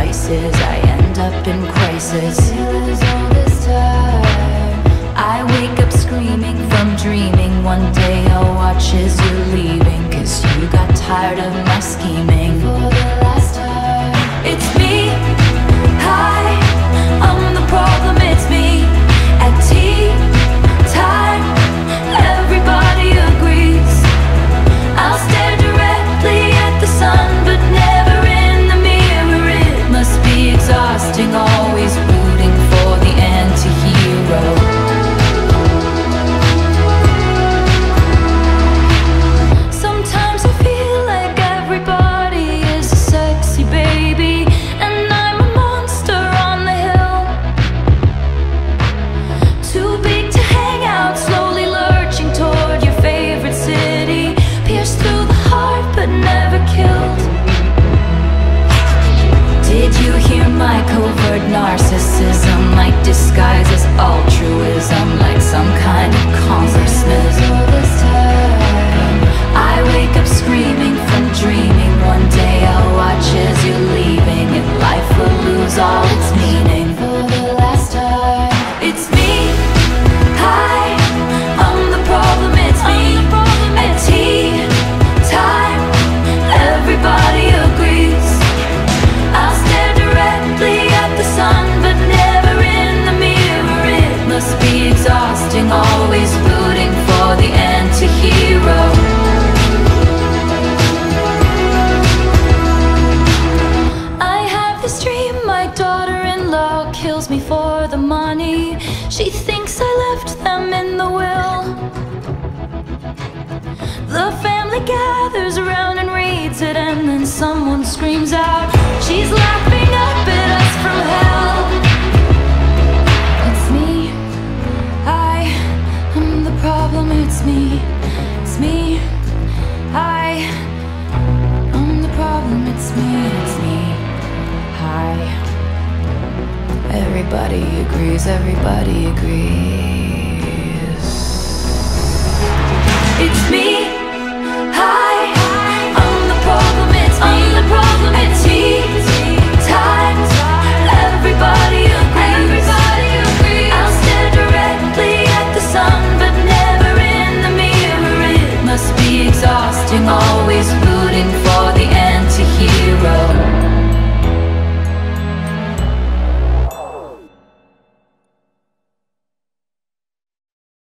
vices, I end up in crisis. All this time I wake up screaming from dreaming. One day I'll watch as you're leaving, 'cause you got tired of my scheming. For the last time, it's me. Hi, I'm the problem, it's me. At tea time, everybody agrees. I'll stare directly at the sun, but never in the mirror. It must be exhausting, always rooting for the anti-hero. Sometimes I feel like everybody is a sexy baby, and I'm a monster on the hill. Too big to hang out, slowly lurching toward your favorite city. Pierced through the heart, but never killed. Did you hear my covert narcissism? Like disguise as altruism, like some kind of consciousness. All this time I wake up screaming from dreaming. One day I'll watch as you're leaving, and life will lose all its meaning. For the last time, it's me. Hi, I'm the problem, it's me. At tea time, everybody agrees. I'll stare directly at the sun, but never in the mirror. It must be exhausting, always rooting for the anti-hero. I have this dream, my daughter-in-law kills me for the money. She thinks I left them in the will. The family gathers around and reads it, and then someone screams out, she's laughing up at us from hell. It's me. I'm the problem, it's me. It's me. I'm the problem, it's me. It's me. Hi. Everybody agrees, everybody agrees. It's me. Hi, I'm the problem, it's me. I'm the problem, it's tea time, everybody agrees. I'll stare directly at the sun, but never in the mirror. It must be exhausting, always